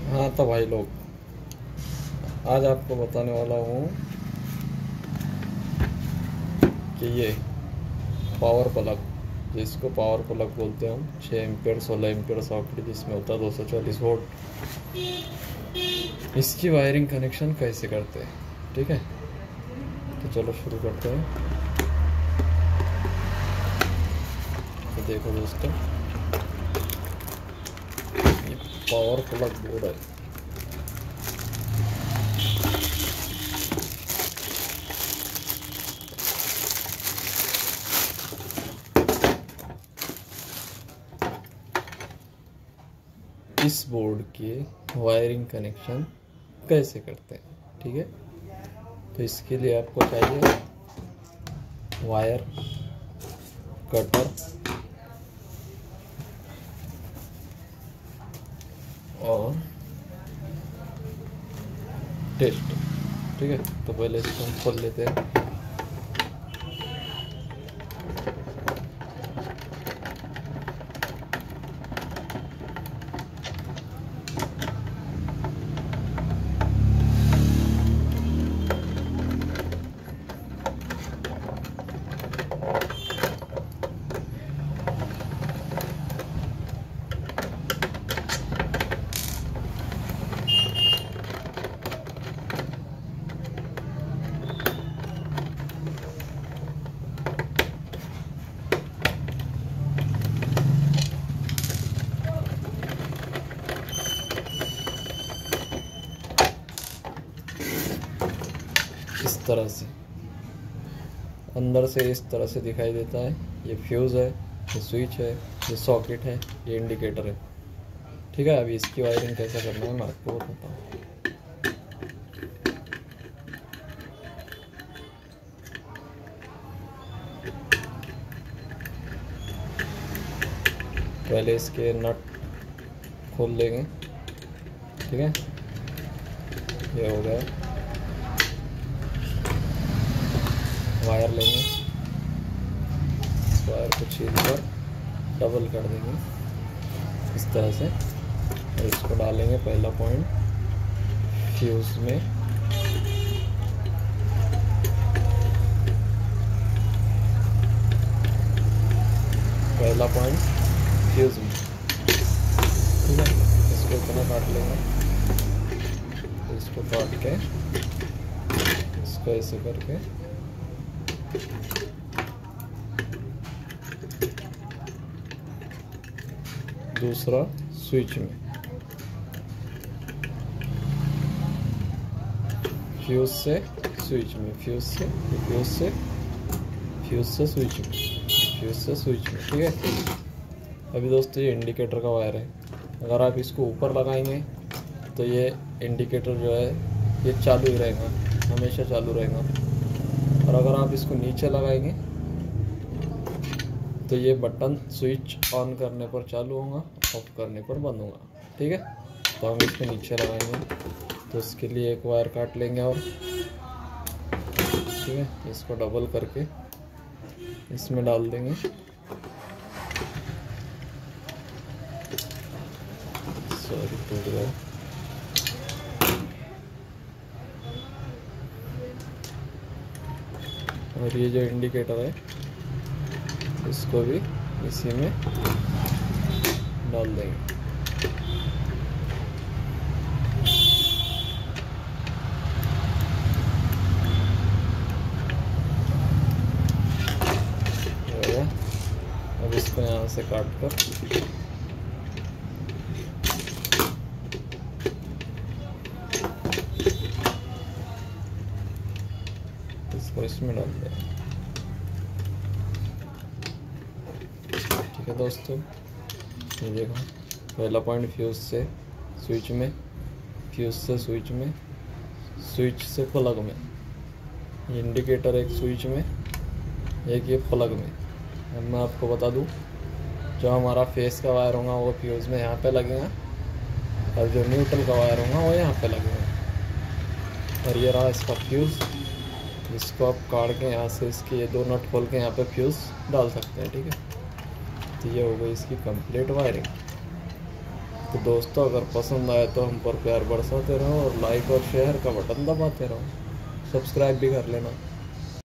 हाँ तो भाई लोग, आज आपको बताने वाला हूँ कि ये पावर प्लग, जिसको पावर प्लग बोलते हैं हम, 6 एम्पियर 16 एम्पियर सॉकेट जिसमें होता है 240 वोल्ट, इसकी वायरिंग कनेक्शन कैसे करते हैं। ठीक है, तो चलो शुरू करते हैं। तो देखो दोस्तों, ये पावर प्लग बोर्ड है। इस बोर्ड के वायरिंग कनेक्शन कैसे करते हैं। ठीक है, तो इसके लिए आपको चाहिए वायर, कटर और टेस्ट। ठीक है, तो पहले इसको हम खोल लेते हैं। इस तरह से अंदर से इस तरह से दिखाई देता है। ये फ्यूज़ है, ये स्विच है, ये सॉकेट है, ये इंडिकेटर है। ठीक है, अभी इसकी वायरिंग कैसे करना है मैं आपको बताता हूँ। पहले इसके नट खोल लेंगे। ठीक है, ये हो गया। वायर लेंगे, इस वायर को छील कर डबल कर देंगे इस तरह से, और इसको डालेंगे पहला पॉइंट फ्यूज में। पहला पॉइंट फ्यूज में। ठीक है, इसको इतना काट लेंगे, इसको काट के इसको ऐसे करके दूसरा स्विच में, फ्यूज से स्विच में, फ्यूज से स्विच में, फ्यूज से स्विच में। ठीक है, अभी दोस्तों ये इंडिकेटर का वायर है। अगर आप इसको ऊपर लगाएंगे तो ये इंडिकेटर जो है ये चालू ही रहेगा, हमेशा चालू रहेगा। और अगर आप इसको नीचे लगाएंगे तो ये बटन स्विच ऑन करने पर चालू होगा, ऑफ करने पर बंद होगा। ठीक है, तो हम इसको नीचे लगाएंगे, तो इसके लिए एक वायर काट लेंगे और ठीक है, इसको डबल करके इसमें डाल देंगे। सॉरी, टूट गया। और ये जो इंडिकेटर है इसको भी इसी में डाल देंगे। अब इसको यहाँ से काट कर इसको इसमें डाल देंगे। ठीक है दोस्तों, ये देखो पहला पॉइंट फ्यूज से स्विच में, फ्यूज से स्विच में, स्विच से प्लग में। ये इंडिकेटर एक स्विच में, एक ये प्लग में। अब मैं आपको बता दूं, जो हमारा फेस का वायर होगा वो फ्यूज़ में यहाँ पे लगेगा, और जो न्यूट्रल का वायर होगा वो यहाँ पे लगेगा। और ये रहा इसका फ्यूज़, जिसको आप काट के यहाँ से इसके ये दो नट खोल के यहाँ पे फ्यूज़ डाल सकते हैं। ठीक है, तो ये हो गई इसकी कंप्लीट वायरिंग। तो दोस्तों अगर पसंद आए तो हम पर प्यार बरसाते रहो और लाइक और शेयर का बटन दबाते रहो, सब्सक्राइब भी कर लेना।